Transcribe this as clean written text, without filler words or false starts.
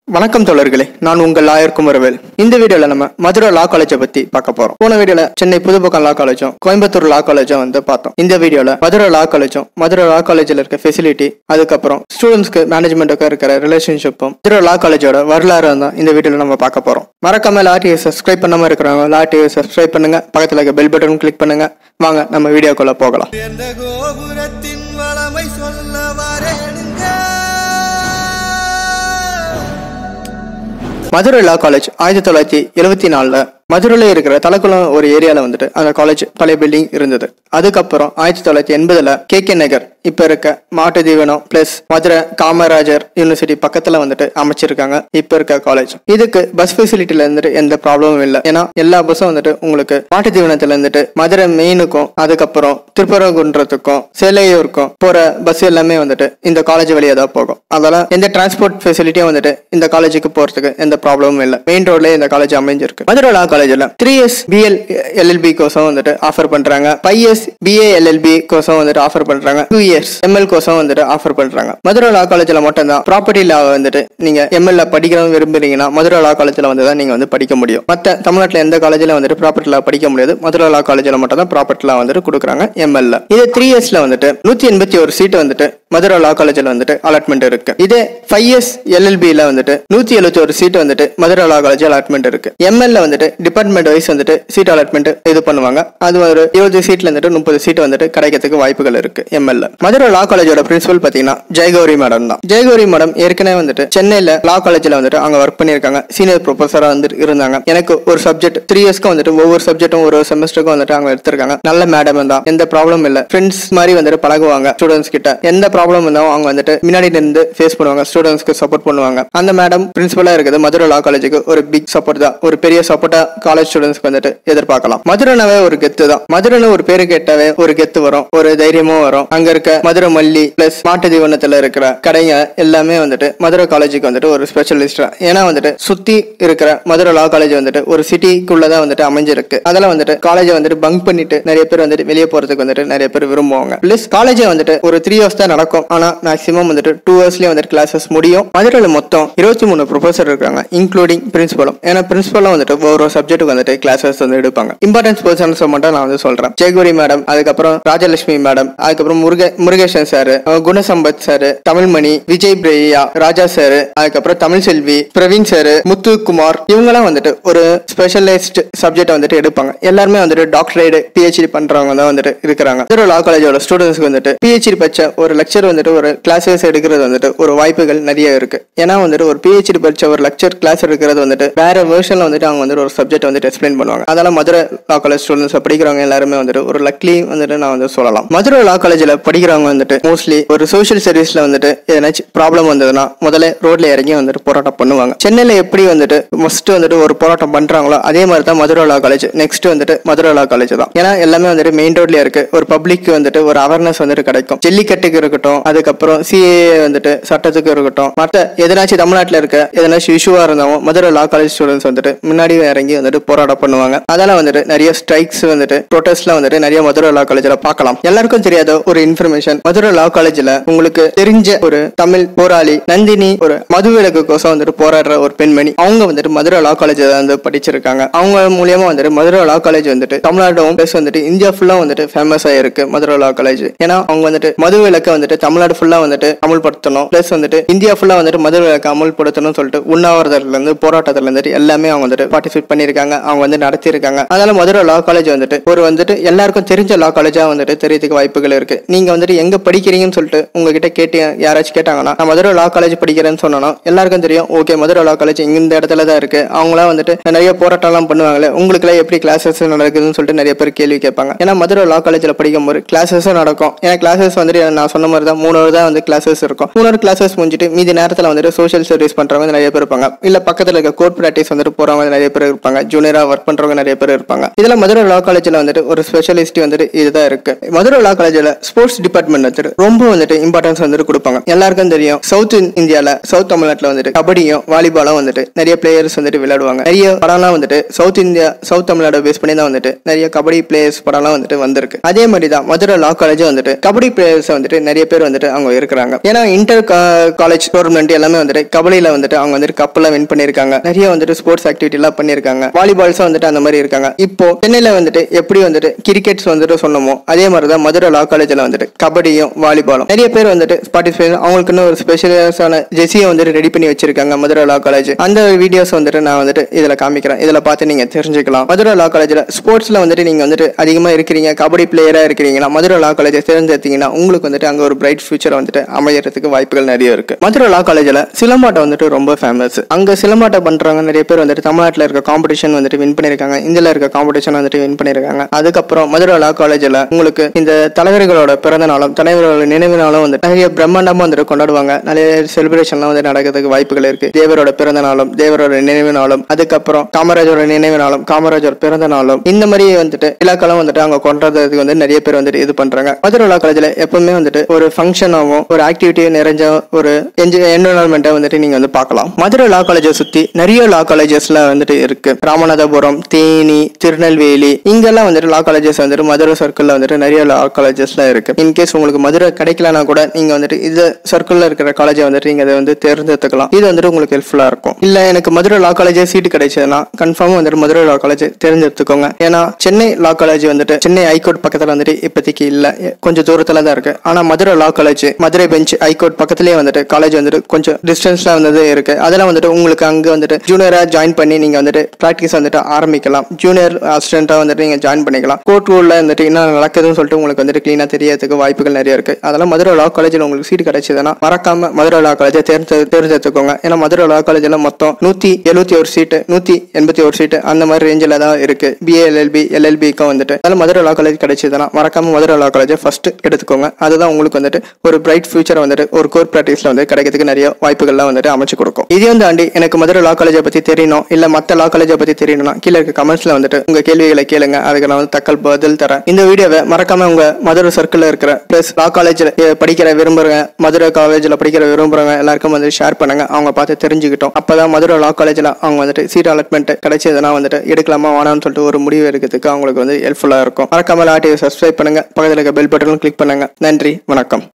வணக்கம் தோழர்களே, நான் உங்கள் லாயர் குமரவேல். இந்த வீடியோல நம்ம மதுரை லா காலேஜை பத்தி பார்க்க போறோம். போன வீடியோல சென்னை புதுப்பக்கம் லா காலேஜும் கோயம்புத்தூர் லா காலேஜும் வந்து பார்த்தோம். இந்த வீடியோல மதுரை லா காலேஜும் மதுரை லா காலேஜில் இருக்க ஃபெசிலிட்டி, அதுக்கப்புறம் ஸ்டூடெண்ட்ஸ்க்கு மேனேஜ்மெண்ட்டுக்கு இருக்கிற ரிலேஷன்ஷிப்பும் மதுரை லா காலேஜோட வரலாறு தான் இந்த வீடியோல நம்ம பார்க்க போறோம். மறக்காம லா டிவி சப்ஸ்கிரைப் பண்ணாம இருக்கிறவங்க லா டிவி சப்ஸ்கிரைப் பண்ணுங்க, பக்கத்துல இருக்க பெல் பட்டன் கிளிக் பண்ணுங்க. வாங்க நம்ம வீடியோக்குள்ள போகலாம். மதுரை லா காலேஜ் 1974 மதுரையில இருக்கிற தலக்குளம் ஒரு ஏரியால வந்துட்டு அந்த காலேஜ் பழைய பில்டிங் இருந்தது. அதுக்கப்புறம் 1980 KK நகர் இப்ப இருக்க மாட்டு தீவனம் பிளஸ் மதுரை காமராஜர் யூனிவர்சிட்டி பக்கத்துல வந்துட்டு அமைச்சிருக்காங்க இப்ப இருக்க காலேஜ். இதுக்கு பஸ் ஃபெசிலிட்டில இருந்துட்டு எந்த ப்ராப்ளமும் இல்லை. ஏன்னா எல்லா பஸ்ஸும் வந்துட்டு உங்களுக்கு மாட்டு தீவனத்துல இருந்துட்டு மதுரை மெயினுக்கும் அதுக்கப்புறம் திருப்பரங்குன்றத்துக்கும் சேலையூருக்கும் போற பஸ் எல்லாமே வந்துட்டு இந்த காலேஜ் வழியா தான் போகும். அதெல்லாம் எந்த டிரான்ஸ்போர்ட் ஃபெசிலிட்டியும் வந்துட்டு இந்த காலேஜுக்கு போறதுக்கு எந்த ப்ராப்ளமும் இல்லை. மெயின் ரோட்ல இந்த காலேஜ் அமைஞ்சிருக்கு. மதுரை லா காலேஜ்ல 3 years BL LLB கோர்ஸும் வந்துட்டு ஆஃபர் பண்றாங்க. 5 years BA LLB கோர்ஸும் வந்துட்டு ஆஃபர் பண்றாங்க. 2 years ML கோர்ஸும் வந்துட்டு ஆஃபர் பண்றாங்க. மதுரை லா காலேஜ்ல மட்டும் தான் ப்ராப்பர்ட்டி லா வந்துட்டு நீங்க ML படிக்கணும் விரும்புறீங்கன்னா மதுரை லா காலேஜ்ல வந்து தான் நீங்க வந்து படிக்க முடியும். மற்ற தமிழ்நாட்டுல எந்த காலேஜ்ல வந்துட்டு ப்ராப்பர்ட்டி லா படிக்க முடியாது. மதுரை லா காலேஜ்ல மட்டும் தான் ப்ராப்பர்ட்டி லா வந்துட்டு கொடுக்குறாங்க ML. இது 3 yearsல வந்துட்டு 181 சீட் வந்துட்டு மதுரை லா காலேஜ்ல வந்துட்டு அலாட்மெண்ட் இருக்கு. இதே 5 years LLB ல வந்துட்டு 171 சீட் வந்துட்டு மதுரை லா காலேஜ் அலாட்மெண்ட் இருக்கு. ML வந்துட்டு டிபார்ட்மெண்ட் வைஸ் வந்துட்டு சீட் அலாட்மெண்ட் இது பண்ணுவாங்க. அது ஒரு 20 சீட்ல இருந்துட்டு 30 சீட் வந்துட்டு கிடைக்கிறதுக்கு வாய்ப்புகள் இருக்கு ML. மதுரை லா காலேஜோட பிரின்சிபல் பாத்தீங்கன்னா ஜெயகௌரி மேடம் தான். ஜெயகௌரி மேடம் ஏற்கனவே வந்துட்டு சென்னையில லா காலேஜ்ல வந்துட்டு அங்க ஒர்க் பண்ணிருக்காங்க. சீனியர் ப்ரொஃபஸரா வந்துட்டு இருந்தாங்க. எனக்கு ஒரு சப்ஜெக்ட் 3 இயர்ஸ்க்கு வந்துட்டு ஒவ்வொரு சப்ஜெக்டும் ஒரு செமஸ்டருக்கும் வந்துட்டு அவங்க எடுத்திருக்காங்க. நல்ல மேடம் தான், எந்த ப்ராப்ளம் இல்ல. ஃப்ரெண்ட்ஸ் மாதிரி வந்துட்டு பழகுவாங்க ஸ்டூடெண்ட்ஸ் கிட்ட. எந்த ப்ராப்ளம் இருந்தாலும் அவங்க வந்துட்டு முன்னாடி நின்று ஃபேஸ் பண்ணுவாங்க, ஸ்டூடெண்ட்ஸ்க்கு சப்போர்ட் பண்ணுவாங்க. அந்த மேடம் பிரின்சிபலா இருக்குது மதுரை லா காலேஜுக்கு ஒரு பிக் சப்போர்ட் தான். ஒரு பெரிய சப்போர்ட்டா காலேஜ் ஸ்டூடெண்ட்ஸ்க்கு வந்துட்டு எதிர்பார்க்கலாம். மதுரைனாவே ஒரு கெத்து தான். மதுரைன்னு ஒரு பேரு கேட்டாவே ஒரு கெத்து வரும், ஒரு தைரியமும் வரும். அங்க இருக்க மதுரை மல்லி பிளஸ் மாட்டு தீவனத்துல இருக்கிற கடைங்க எல்லாமே வந்துட்டு மதுரை காலேஜுக்கு வந்துட்டு ஒரு ஸ்பெஷலிஸ்டா. ஏன்னா வந்துட்டு சுத்தி இருக்கிற மதுரை லா காலேஜ் வந்துட்டு ஒரு சிட்டிக்குள்ளதான் வந்துட்டு அமைஞ்சிருக்கு. அதெல்லாம் வந்துட்டு காலேஜை வந்துட்டு பங்க் பண்ணிட்டு நிறைய பேர் வந்துட்டு வெளியே போறதுக்கு வந்துட்டு நிறைய பேர் விரும்புவாங்க. பிளஸ் காலேஜ் வந்துட்டு ஒரு 3 years தான் நடக்கும். ஆனா மேக்ஸிமம் வந்துட்டு 2 yearsலயே வந்துட்டு கிளாஸஸ் முடியும். மதுரையில மொத்தம் 23 ப்ரொஃபசர் இருக்காங்க, இன்க்ளூடிங் பிரின்சிபலும். ஏன்னா பிரின்சிபலும் வந்துட்டு ஒரு சப்ஜெக்ட் வந்துட்டு கிளாஸஸ் வந்து எடுப்பாங்க. இம்பார்ட்டன்ஸ் பர்சன்ஸ் மட்டும் நான் வந்து சொல்றேன். ஜெயகௌரி மேடம், அதுக்கப்புறம் ராஜலட்சுமி மேடம், அதுக்கப்புறம் Murugesan sir, Gunasampath sir, Tamilmani, Vijay Priya, Raja sir, அதுக்கப்புறம் தமிழ் செல்வி, பிரவீன் சார், முத்துக்குமார், இவங்கெல்லாம் வந்துட்டு ஒரு ஸ்பெஷலைஸ்ட் சப்ஜெக்ட் வந்துட்டு எடுப்பாங்க. எல்லாருமே வந்துட்டு டாக்டரேட் PhD பண்றவங்க தான் வந்துட்டு இருக்கிறாங்க. மதுரை லா காலேஜோட ஸ்டூடெண்ட்ஸ்க்கு வந்துட்டு PhD பச்ச ஒரு லெக்சர் வந்துட்டு ஒரு கிளாஸஸ் எடுக்கிறது வந்துட்டு ஒரு வாய்ப்புகள் நிறைய இருக்கு. ஏன்னா வந்துட்டு ஒரு PhD படிச்ச ஒரு லெக்சர் கிளாஸ் எடுக்கிறது வந்துட்டு வேற வெர்ஷன்ல வந்துட்டு அவங்க வந்துட்டு ஒரு சப்ஜெக்ட் வந்துட்டு எக்ஸ்பிளைன் பண்ணுவாங்க. அதனால மதுரை லா காலேஜ் ஸ்டூடெண்ட்ஸ் படிக்கிறவங்க எல்லாருமே வந்துட்டு ஒரு லக்லி வந்துட்டு நான் வந்து சொல்லலாம். மதுரை லா காலேஜ்ல படிக்கிறவங்க வந்துட்டு மோஸ்ட்லி ஒரு சோஷியல் சர்வீஸ்ல வந்துட்டு ஏதாச்சும் ப்ராப்ளம் வந்ததுன்னா முதல்ல ரோட்ல இறங்கி வந்துட்டு போராட்டம் பண்ணுவாங்க. சென்னையில எப்படி வந்துட்டு ஃபர்ஸ்ட் வந்துட்டு ஒரு போராட்டம் பண்றாங்களோ அதே மாதிரி தான் மதுரை லா காலேஜ். நெக்ஸ்ட் வந்துட்டு மதுரை லா காலேஜ் தான். ஏன்னா எல்லாமே வந்துட்டு மெயின் ரோட்ல இருக்கு. ஒரு பப்ளிக் வந்துட்டு ஒரு அவேர்னஸ் வந்துட்டு கிடைக்கும். ஜல்லிக்கட்டுக்கு இருக்கட்டும், அதுக்கப்புறம் CAA வந்துட்டு சட்டத்துக்கு இருக்கட்டும், மற்ற எதனாச்சும் தமிழ்நாட்டில் இருக்க எதனாச்சும் இஷ்யூவா இருந்தாலும் மதுரை லா காலேஜ் ஸ்டூடெண்ட்ஸ் வந்துட்டு முன்னாடி இறங்கி வந்துட்டு போராட்டம் பண்ணுவாங்க. அதெல்லாம் வந்துட்டு நிறைய ஸ்ட்ரைக்ஸ் வந்துட்டு ப்ரொடெஸ்ட்லாம் வந்துட்டு நிறைய மதுரை லா காலேஜ்ல பார்க்கலாம். எல்லாருக்கும் தெரியாத ஒரு இன்ஃபர்மேஷன், மதுரை லா காலேஜ்ல உங்களுக்கு தெரிஞ்ச ஒரு தமிழ் போராளி நந்தினி ஒரு மதுவிலக்கு கோசம் வந்துட்டு போராடுற ஒரு பெண்மணி, அவங்க வந்துட்டு மதுரை லா காலேஜ் வந்து படிச்சிருக்காங்க. அவங்க மூலியமா வந்துட்டு மதுரை லா காலேஜ் வந்துட்டு தமிழ்நாடும் பிளஸ் வந்துட்டு இந்தியா ஃபுல்லா வந்துட்டு ஃபேமஸ் ஆயிருக்கு மதுரை லா காலேஜ். ஏன்னா அவங்க வந்துட்டு மதுவிலக்கை வந்துட்டு தமிழ்நாடு ஃபுல்லா வந்துட்டு அமல்படுத்தணும், பிளஸ் வந்துட்டு இந்தியா ஃபுல்லா வந்துட்டு மதுவிலக்கை அமல்படுத்தணும் சொல்லிட்டு உண்ணாவிரதத்துல இருந்து போராட்டத்துல இருந்துட்டு எல்லாமே அவங்க வந்துட்டு பார்ட்டிசிபேட் பண்ணிருக்காங்க, அவங்க வந்து நடத்திருக்காங்க. அதனால மதுரை லா காலேஜ் வந்துட்டு ஒரு வந்துட்டு எல்லாருக்கும் தெரிஞ்ச லா காலேஜா வந்துட்டு தெரியறதுக்கு வாய்ப்புகள் இருக்கு. நீங்க வந்துட்டு எங்க படிக்கிறீங்கன்னு சொல்லிட்டு உங்ககிட்ட கேட்டு யாராச்சும் கேட்டாங்கன்னா நான் மதுரை லா காலேஜ் படிக்கிறேன்னு சொன்னா எல்லாருக்கும் தெரியும். ஓகே, மதுரை லா காலேஜ் இந்த இடத்துல தான் இருக்கு. அவங்களாம் வந்துட்டு நிறைய போராட்டம் எல்லாம் பண்ணுவாங்களே, உங்களுக்கு எல்லாம் எப்படி கிளாஸஸ் நடக்குதுன்னு சொல்லிட்டு நிறைய பேர் கேள்வி கேட்பாங்க. ஏன்னா மதுரை லா காலேஜ்ல படிக்கும் போது கிளாஸஸும் நடக்கும். ஏன்னா கிளாஸஸ் வந்துட்டு நான் சொன்ன மாதிரி தான் 3 hour தான் வந்து கிளாஸஸ் இருக்கும். 3 hour கிளாஸஸ் முடிஞ்சிட்டு மீதி நேரத்துல வந்துட்டு சோஷியல் சர்வீஸ் பண்றவங்க நிறைய பேர் இருப்பாங்க. இல்ல பக்கத்துல இருக்க கோர்ட் பிராக்டிஸ் வந்துட்டு போறவங்க நிறைய பேர் இருப்பாங்க. ஜூனியரா ஒர்க் பண்றவங்க நிறைய பேர் இருப்பாங்க. இதுல மதுரை லா காலேஜ்ல வந்துட்டு ஒரு ஸ்பெஷலிஸ்ட் வந்துட்டு இதுதான் இருக்கு. மதுரை லா காலேஜ்ல ஸ்போர்ட்ஸ் டிபார்ட்மெண்ட் வந்துட்டு ரொம்ப வந்துட்டு இம்பார்ட்டன்ஸ் வந்துட்டு கொடுப்பாங்க. எல்லாருக்கும் தெரியும் சவுத் இந்தியால சவுத் தமிழ்நாட்டுல வந்துட்டு கபடியும் வாலிபாலும் வந்துட்டு நிறைய பிளேயர்ஸ் வந்துட்டு விளையாடுவாங்க. நிறைய படம்லாம் வந்துட்டு சவுத் தமிழ்நாடு பேஸ் பண்ணி தான் வந்துட்டு நிறைய கபடி பிளேயர்ஸ் படம்லாம் வந்துட்டு வந்திருக்கு. அதே மாதிரி தான் மதுரை லா காலேஜ் வந்துட்டு கபடி பிளேயர்ஸ் வந்துட்டு நிறைய பேர் வந்துட்டு அவங்க இருக்கிறாங்க. ஏன்னா இன்டர் காலேஜ் டோர்னமெண்ட் எல்லாமே வந்துட்டு கபடியில வந்துட்டு அவங்க வந்துட்டு கப்பெல்லாம் வின் பண்ணிருக்காங்க. நிறைய வந்துட்டு ஸ்போர்ட்ஸ் ஆக்டிவிட்டி எல்லாம் பண்ணிருக்காங்க. வாலிபால்ஸும் வந்துட்டு அந்த மாதிரி இருக்காங்க. இப்போ சென்னையில வந்துட்டு எப்படி வந்துட்டு கிரிக்கெட்ஸ் வந்துட்டு சொன்னமோ அதே மாதிரிதான் மதுரை லா காலேஜ்ல வந்துட்டு கபடியும் வாலிபாலும் நிறைய பேர் வந்துட்டு பார்ட்டிசிபேட் அவங்களுக்குன்னு ஒரு ஸ்பெஷலான ஜெர்சியை வந்துட்டு ரெடி பண்ணி வச்சிருக்காங்க மதுரை லா காலேஜ். அந்த வீடியோஸ் வந்துட்டு நான் வந்துட்டு இதுல காமிக்கிறேன். இதுல பார்த்து நீங்க தெரிஞ்சுக்கலாம். மதுரை லா காலேஜ்ல ஸ்போர்ட்ஸ்ல வந்துட்டு நீங்க வந்துட்டு அதிகமா இருக்கிறீங்க, கபடி பிளேயரா இருக்கிறீங்கன்னா மதுரை லா காலேஜ் தேர்ந்தெடுத்தீங்கன்னா உங்களுக்கு வந்துட்டு அங்க ஒரு பிரைட் ஃபியூச்சர் வந்துட்டு அமையறதுக்கு வாய்ப்புகள் நிறைய இருக்கு. மதுரை லா காலேஜ்ல சிலம்பாட்டம் வந்துட்டு ரொம்ப ஃபேமஸ். அங்க சிலம்பாட்டம் பண்றவங்க நிறைய பேர் வந்துட்டு தமிழ்நாட்டில் இருக்க காம்படிஷன் வந்துட்டு வின் பண்ணிருக்காங்க, இந்தியால இருக்க காம்படிஷன் வந்துட்டு வின் பண்ணிருக்காங்க. அதுக்கப்புறம் மதுரை லா காலேஜ்ல உங்களுக்கு இந்த தலைவர்களோட பிறந்த நாளும் தலைவர்களோட நினைவு நாளும் வந்து நிறைய பிரம்மாண்டமா வந்துட்டு கொண்டாடுவாங்க. நிறைய செலிப்ரேஷன்லாம் வந்து நடக்கிறதுக்கு வாய்ப்புகள் இருக்கு. தேவரோட பிறந்த நாளும் தேவரோட நினைவு நாளும் அதுக்கப்புறம் காமராஜரோட நினைவு நாளும் காமராஜர் பிறந்த நாளும் இந்த மாதிரி வந்துட்டு விழாக்களும் வந்துட்டு அவங்க கொண்டாடுறதுக்கு வந்து நிறைய பேர் வந்துட்டு இது பண்றாங்க. மதுரை லா காலேஜ்ல எப்பவுமே வந்துட்டு ஒரு ஃபங்க்ஷனாகவும் ஒரு ஆக்டிவிட்டியும் நிறைஞ்ச ஒரு என்விரான்மெண்ட்டை வந்துட்டு நீங்க வந்து பார்க்கலாம். மதுரை லா காலேஜை சுத்தி நிறைய லா காலேஜஸ்ல வந்துட்டு இருக்கு. ராமநாதபுரம், தேனி, திருநெல்வேலி இங்கெல்லாம் வந்துட்டு லா காலேஜஸ் வந்துட்டு மதுரை சர்க்கிள்ல வந்துட்டு நிறைய லா காலேஜஸ்ல இருக்கு. இன்கேஸ் உங்களுக்கு மதுரை கிடைக்கலனா கூட நீங்க வந்துட்டு இந்த சர்க்கிள்ல இருக்கிற காலேஜை வந்துட்டு நீங்க அதை வந்து தேர்ந்தெடுத்துக்கலாம். இது வந்துட்டு உங்களுக்கு ஹெல்ப்ஃபுல்லா இருக்கும். இல்ல எனக்கு மதுரை லா காலேஜ் சீட்டு கிடைச்சதுன்னா கன்ஃபார்மா வந்துட்டு மதுரை லா காலேஜ் தேர்ந்தெடுத்துக்கோங்க. ஏன்னா சென்னை லா காலேஜ் வந்துட்டு சென்னை ஹைகோர்ட் பக்கத்துல வந்துட்டு இப்போதைக்கு இல்ல, கொஞ்சம் தூரத்துல தான் இருக்கு. ஆனா Madurai law college Madurai bench high court பக்கத்திலேயே வந்துட்டு காலேஜ் வந்துட்டு கொஞ்சம் டிஸ்டன்ஸ்ல வந்து இருக்கு. அதெல்லாம் வந்துட்டு உங்களுக்கு அங்க வந்துட்டு ஜூனியரா ஜாயின் பண்ணி நீங்க வந்துட்டு பிராக்டிஸ் வந்துட்டு ஆரம்பிக்கலாம். ஜூனியர் அசிஸ்டண்டா வந்துட்டு நீங்க ஜாயின் பண்ணிக்கலாம். கோர்ட் ரூல்ல வந்துட்டு என்ன நடக்குதுன்னு சொல்லிட்டு உங்களுக்கு வந்துட்டு கிளீனா தெரியறதுக்கு வாய்ப்புகள் நிறைய இருக்கு. அதெல்லாம் மதுரை லா காலேஜ்ல உங்களுக்கு சீட் கிடைச்சதுன்னா மறக்காம மதுரை லா காலேஜை தேர்ந்தெடுத்துக்கோங்க. ஏன்னா மதுரை லா காலேஜ்ல மொத்தம் 171 சீட்டு 181 சீட்டு அந்த மாதிரி ரேஞ்சில தான் இருக்கு. BA LLB LLBக்கும் வந்துட்டு அதனால மதுரை லா காலேஜ் கிடைச்சதுன்னா மறக்காம மதுரை லா காலேஜை ஃபர்ஸ்ட் எடுத்துக்கோங்க. அதுதான் உங்களுக்கு வந்துட்டு ஒரு பிரைட் ஃபியூச்சர் வந்துட்டு ஒரு கோர் பிராக்டிஸ்ல வந்து கிடைக்கிறதுக்கு நிறைய வாய்ப்புகள்லாம் வந்துட்டு அமைச்சு கொடுக்கும். இதையும் தாண்டி எனக்கு மதுரை லா காலேஜை பத்தி தெரியணும் இல்ல மத்த லா காலேஜை பத்தி தெரியணும்னா கீழே இருக்க கமெண்ட்ஸ்ல வந்துட்டு உங்க கேள்விகளை கேளுங்க. அதுக்கு நான் வந்து தக்கல் பதில் தரேன். இந்த வீடியோவை மறக்காம உங்க மதுரை சர்க்கிள்ல இருக்கிற பிளஸ் லா காலேஜ்ல படிக்கிற விரும்புறவங்க மதுரை காலேஜ்ல படிக்கிற விரும்புறவங்க எல்லாருக்கும் வந்து ஷேர் பண்ணுங்க. அவங்க பார்த்து தெரிஞ்சுக்கிட்டோம். அப்பதான் மதுரை லா காலேஜ்ல அவங்க வந்துட்டு சீட் அலாட்மெண்ட் கிடைச்சதுன்னா வந்துட்டு எடுக்கலாமா வேணாம்னு சொல்லிட்டு ஒரு முடிவு எடுக்கிறதுக்கு அவங்களுக்கு வந்து ஹெல்ப்ஃபுல்லா இருக்கும். மறக்காம லாட்டி சப்ஸ்கிரைப் பண்ணுங்க. பக்கத்துல இருக்க பெல் பட்டனும் கிளிக் பண்ணுங்க. நன்றி, வணக்கம்.